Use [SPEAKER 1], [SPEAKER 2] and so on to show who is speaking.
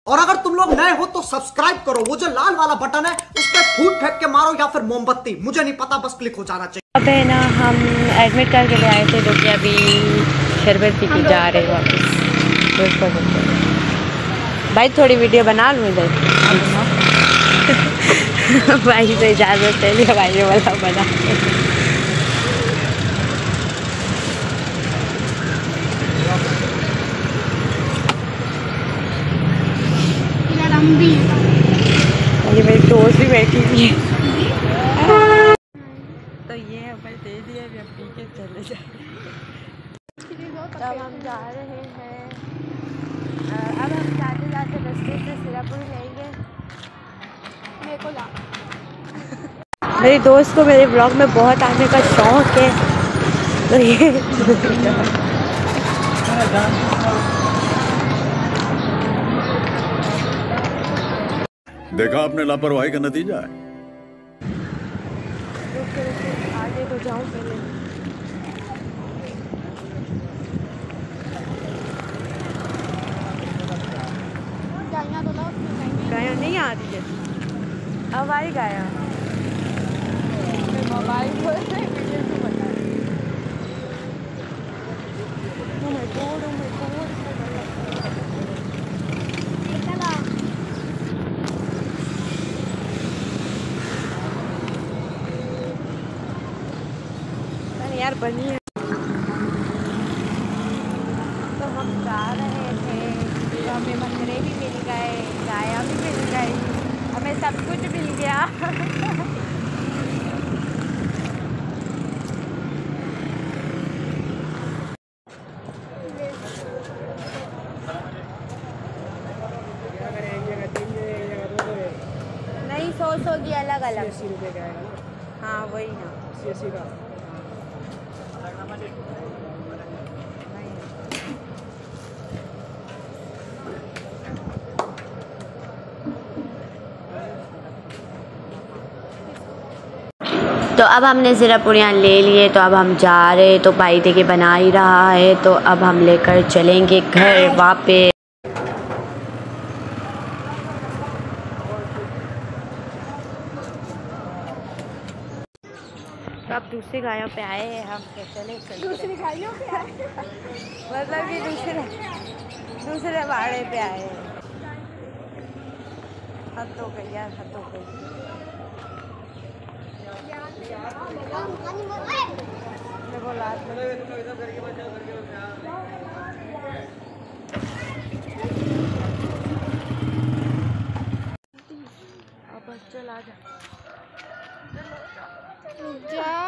[SPEAKER 1] और अगर तुम लोग नए हो तो सब्सक्राइब करो, वो जो लाल वाला बटन है उस पर फूट फेंक के मारो या फिर मोमबत्ती, मुझे नहीं पता, बस क्लिक हो जाना चाहिए।
[SPEAKER 2] अबे ना हम एडमिट करके ले आए थे, जो कि अभी शरबत पी के जा रहे हैं वापस। भाई थोड़ी वीडियो बना लूँ इधर। भाई से इजाज़त ले लिया, भाई वाला बना। अरे मेरी दोस्त भी बैठी हुई है। तो ये हमें दे दिया, अब पी के चले जाए। तब हम जा रहे हैं, अब हम जाते जाते रास्ते से सिरापुर लेंगे। मेरे को मेरी दोस्त को मेरे ब्लॉग में बहुत आने का शौक है, तो ये
[SPEAKER 3] देखा आपने लापरवाही का नतीजा है।
[SPEAKER 2] आगे तो जाऊँ पहले। गाया नहीं आ रही है, अब आई गाया। मोबाइल यार बनी है। तो हम जा रहे थे, तो हमें मंदिरे भी मिल गए, गाया भी मिल गई, हमें सब कुछ मिल गया। नहीं 100 की अलग अलग। 80 रुपये का है ना? हाँ वही ना, 80 का। तो अब हमने ज़रा पूड़ियाँ ले लिए, तो अब हम जा रहे, तो भाई देखिए बना ही रहा है, तो अब हम लेकर चलेंगे घर वापस। तो अब दूसरी गायों पे आए हैं हम, तो चले दूसरी गायों पे आए मतलब कि दूसरे वाड़े पे आए हैं। हद हो गई यार, हद हो गई। अब चल आ जा।